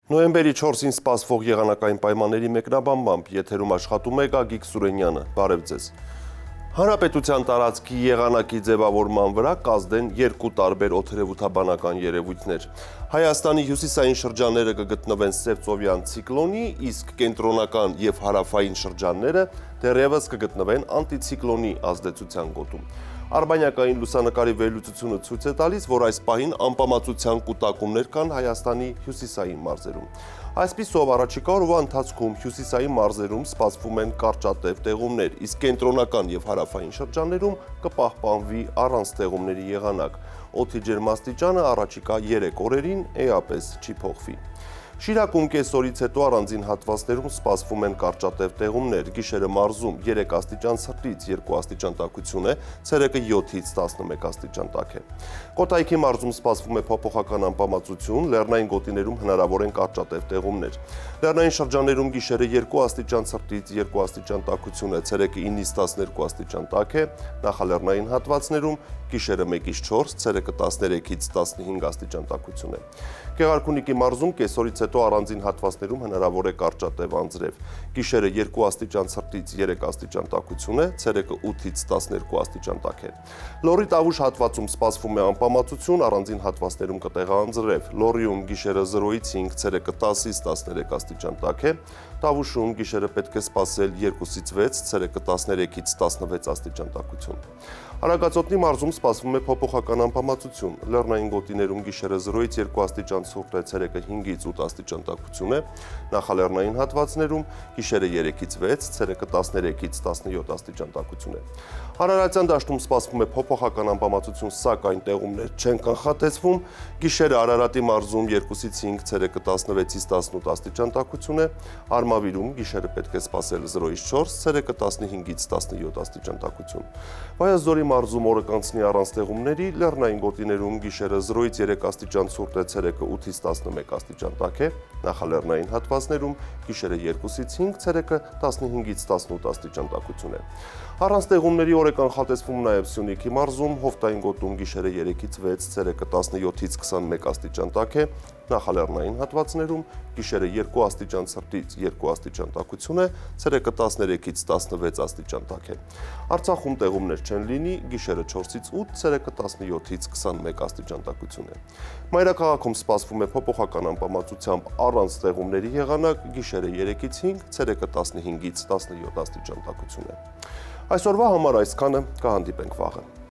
Նոյեմբերի 4-ին սպասվող եղանակային պայմանների մեկնաբանմամբ եթերում աշխատում է Գագիկ Սուրենյանը, բարև ձեզ։ Հանրապետության տարածքի եղանակի ձևավորման վրա կազդեն երկու տարբեր օդերևութաբանական երևույթներ։ Հայաստանի հյուսիսային շրջանները կգտնվեն սևծովյան ցիկլոնի, իսկ կենտրոնական և հարավային շրջանները դեռևս կգտնվեն անտիցիկլոնի ազդեցության գոտում։ Արբանյակային լուսանկարի վերլուծությունը ցույց է տալիս, որ այս պահին անպամացության կուտակումներ կան Հայաստանի հյուսիսային մարզերում։ Այսպիսով առաջիկա օրվա ընթացքում հյուսիսային մարզերում սպասվում են կարճատև տեղումներ, իսկ կենտրոնական և հարավային շրջաններում կպահպանվի առանց տեղումների եղանակ։ Օդի ջերմաստիճանը առաջիկա 3 օրերին էապես չի փոխվի։ Շիրակում կեսօրից հետո առանձին հատվածներում սպասվում են կարճատև տեղումներ, գիշերը մարզում 3 աստիճան ցրտից 2 աստիճան տաքություն է, ցերեկը 7-ից 11 աստիճան տաք է։ Կոտայքի մարզում սպասվում է փոփոխական անպամացություն, լեռնային գոտիներում հնարավոր են կարճատև տեղումներ։ Լեռնային շրջաններում գիշերը 2 աստիճան ցրտից 2 աստիճան տաքություն է, ցերեկը 9-ից 12 աստիճան տաք է, նախալեռնային հատվածներում գիշերը 1-ից 4, ցերեկը 13-ից 15 աստիճան տաքություն է։ Գեղարքունիքի մարզում կեսօրից հետո առանձին հատվածներում հնարավոր է կարճատև անձրև։ Գիշերը 2 աստիճան ցրտից 3 աստիճան տաքություն է, ցերեկը 8-ից 12 աստիճան տաք է։ Լոռի Տավուշ հատվածում սպասվում է անպամացություն, առանձին հատվածներում կտեղա անձրև։ Լոռիում գիշերը 0-ից 5, ցերեկը 10-ից 13 աստիճան տաք է։ Տավուշում գիշերը պետք է սպասել 2-ից 6, ցերեկը 13-ից 16 աստիճան տաքություն։ Արագածոտնի մարզում սպասվում է փոփոխական անպամացություն։ Լեռնային գոտիներում գիշերը 0-ից 2 աստիճան ցուրտ է, ցերեկը 5-ից 8 աստիճան տաքություն է։ Նախալեռնային հատվածներում գիշերը 3-ից 6, ցերեկը 13-ից 17 աստիճան տաքություն է։ Արարատյան դաշտում սպասվում է փոփոխական անպամացություն, սակայն տեղումներ չեն կանխատեսվում։ Գիշերը Արարատի մարզում 2-ից 5, ցերեկը 16-ից 18 աստիճան տաքություն է։ Արմավիրում գիշերը պետք է սպասել 0-ից 4, ցերեկը 15-ից 17 աստիճան տաքություն։ Վայոց մարզում օրը կանցնի առանց տեղումների, լեռնային գոտիներում գիշերը 0-ից 3 աստիճան ցուրտ է, ցերեկը 8-ից 11 աստիճան տաք է, նախալեռնային հատվածներում գիշերը 2-ից 5, ցերեկը 15-ից 18 աստիճան տաքություն է։ Առանց տեղումների օր է կանխատեսվում նաև Սյունիքի մարզում, Հովտային գոտում գիշերը 3-ից 6, ցերեկը 17-ից 21 աստիճան տաք է, նախալեռնային հատվածներում գիշերը 2 աստիճան ցրտից 2 աստիճան տաքություն է, ցերեկը 13-ից 16 աստիճան տաք է։ Արցախում տեղումներ չեն լինի, գիշերը 4-ից 8, ցերեկը 17-ից 21 աստիճան տաքություն է։ Մայրաքաղաքում սպասվում է փոփոխական անպամացությամբ առանց տեղումների եղանակ, գիշերը 3-ից 5, ցերեկը 15-ից 17 աստիճան տաքություն է։ Այսօրվա համար այսքանը, կհանդիպենք վաղը։